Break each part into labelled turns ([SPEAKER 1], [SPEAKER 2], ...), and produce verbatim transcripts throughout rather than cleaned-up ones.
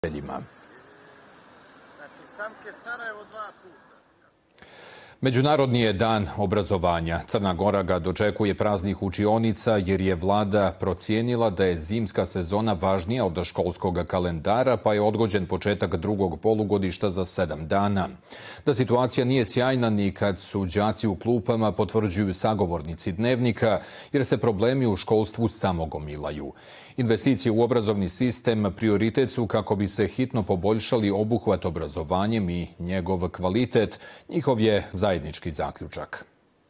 [SPEAKER 1] roditeljima.
[SPEAKER 2] Znači, Samke Sarajevo dva puta.
[SPEAKER 1] Međunarodni je dan obrazovanja. Crna Gora ga dočekuje praznih učionica jer je vlada procijenila da je zimska sezona važnija od školskog kalendara, pa je odgođen početak drugog polugodišta za sedam dana. Da situacija nije sjajna ni kad su đaci u klupama, potvrđuju sagovornici Dnevnika, jer se problemi u školstvu samo gomilaju. Investicije u obrazovni sistem prioritet su kako bi se hitno poboljšali obuhvat obrazovanjem i njegov kvalitet. Njihov je zajednički zaključak.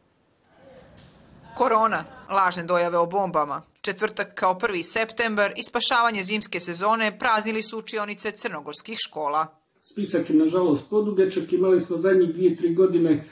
[SPEAKER 3] Korona, lažne dojave o bombama, četvrtak kao prvi septembar i spašavanje zimske sezone praznili su učionice crnogorskih škola.
[SPEAKER 4] Spisak je nažalost podugačak, imali smo zadnjih dvije, tri godine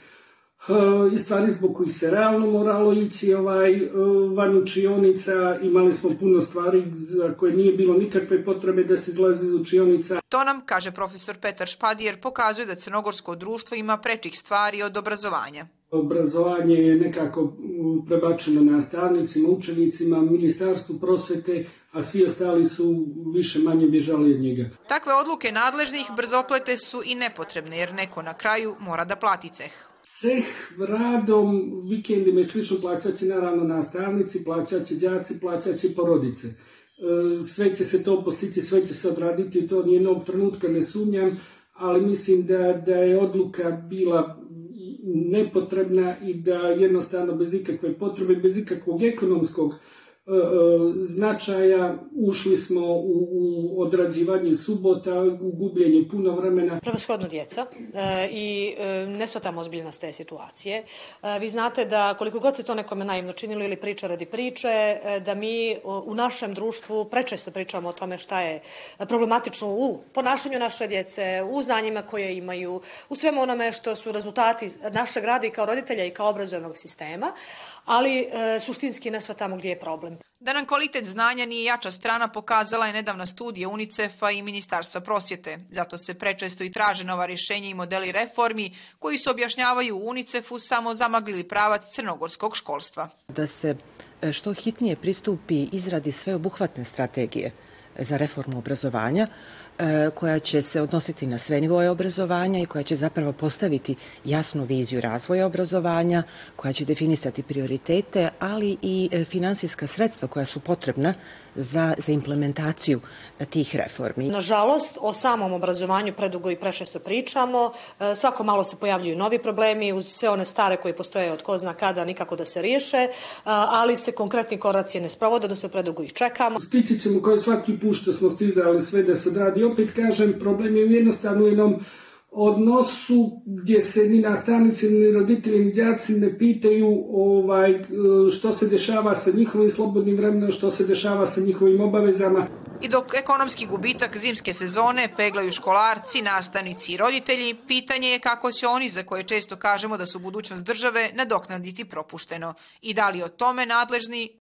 [SPEAKER 4] i stvari zbog kojih se realno moralo ići ovaj, van učionica. Imali smo puno stvari za koje nije bilo nikakve potrebe da se izlazi iz učionica.
[SPEAKER 3] To nam, kaže profesor Petar Špadijer, pokazuje da crnogorsko društvo ima prečih stvari od obrazovanja.
[SPEAKER 4] Obrazovanje je nekako prebačeno nastavnicima, učenicima, ministarstvu prosvete, a svi ostali su više manje bježali od njega.
[SPEAKER 3] Takve odluke nadležnih brzoplete su i nepotrebne, jer neko na kraju mora da plati ceh.
[SPEAKER 4] Ceh radom, vikendima i slično plaćat će naravno nastavnici, plaćat će đaci, plaćat će porodice. Sve će se to postići, sve će se odraditi, to nijednog trenutka ne sumnjam, ali mislim da, da je odluka bila nepotrebna i da jednostavno bez ikakve potrebe, bez ikakvog ekonomskog e, e, značaja ušli smo u, u odrađivanje subota, u gubljenje puno vremena.
[SPEAKER 5] Prevashodno djeca e, i e, ne shvatamo ozbiljnost te situacije. E, vi znate da koliko god se to nekome naivno činilo ili priča radi priče, e, da mi u našem društvu prečesto pričamo o tome šta je problematično u ponašanju naše djece, u znanjima koje imaju, u svemu onome što su rezultati našeg rada i kao roditelja i kao obrazovnog sistema, ali e, suštinski ne shvatamo gdje je problem.
[SPEAKER 3] Da nam kvalitet znanja nije jača strana pokazala je nedavna studija UNICEF-a i Ministarstva prosvjete. Zato se prečesto i traže nova rješenja i modeli reformi koji se objašnjavaju u UNICEF-u samo zamaglili pravac crnogorskog školstva.
[SPEAKER 6] Da se što hitnije pristupi izradi sveobuhvatne strategije za reformu obrazovanja, koja će se odnositi na sve nivoje obrazovanja i koja će zapravo postaviti jasnu viziju razvoja obrazovanja, koja će definisati prioritete, ali i finansijska sredstva koja su potrebna za, za implementaciju tih reformi.
[SPEAKER 5] Nažalost, o samom obrazovanju predugo i prečesto pričamo. Svako malo se pojavljuju novi problemi uz sve one stare koji postoje od ko zna kada nikako da se riješe, ali se konkretni koraci ne sprovode, odnosno predugo ih čekamo.
[SPEAKER 4] Stići ćemo kao svaki put što smo stizali sve da se odradi. Opet kažem, problem je jednostavno u jednom odnosu gdje se ni nastavnici, ni roditelji, ni đaci ne pitaju ovaj, što se dešava sa njihovim slobodnim vremenom, što se dešava sa njihovim obavezama.
[SPEAKER 3] I dok ekonomski gubitak zimske sezone peglaju školarci, nastavnici i roditelji, pitanje je kako će oni, za koje često kažemo da su budućnost države, nadoknaditi propušteno. I da li o tome nadležni